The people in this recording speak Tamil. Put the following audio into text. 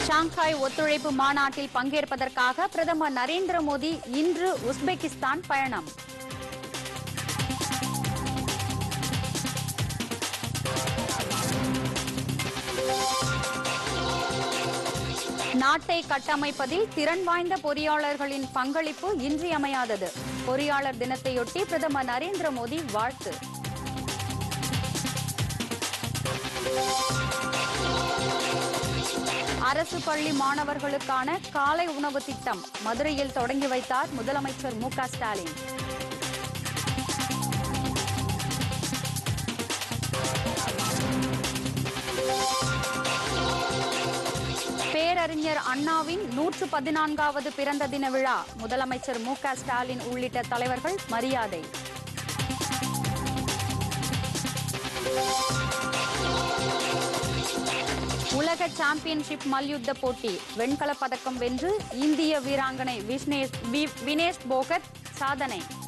ஷாங்காய் ஒத்துழைப்பு மாநாட்டில் பங்கேற்பதற்காக பிரதமர் நரேந்திர மோடி இன்று உஸ்பெகிஸ்தான் பயணம். நாட்டை கட்டமைப்பதில் திறன் வாய்ந்த பொறியாளர்களின் பங்களிப்பு இன்றியமையாதது. பொறியாளர் தினத்தையொட்டி பிரதமர் நரேந்திர மோடி வாழ்த்து. அரசு பள்ளி மாணவர்களுக்கான காலை உணவு திட்டம் மதுரையில் தொடங்கி வைத்தார் முதலமைச்சர் மு க ஸ்டாலின். பேரறிஞர் அண்ணாவின் 114வது பிறந்த தின விழா முதலமைச்சர் மு க ஸ்டாலின் உள்ளிட்ட தலைவர்கள் மரியாதை. உலக சாம்பியன்ஷிப் மல்யுத்த போட்டி வெண்கலப் பதக்கம் வென்று இந்திய வீராங்கனை வினேஷ் போகத் சாதனை.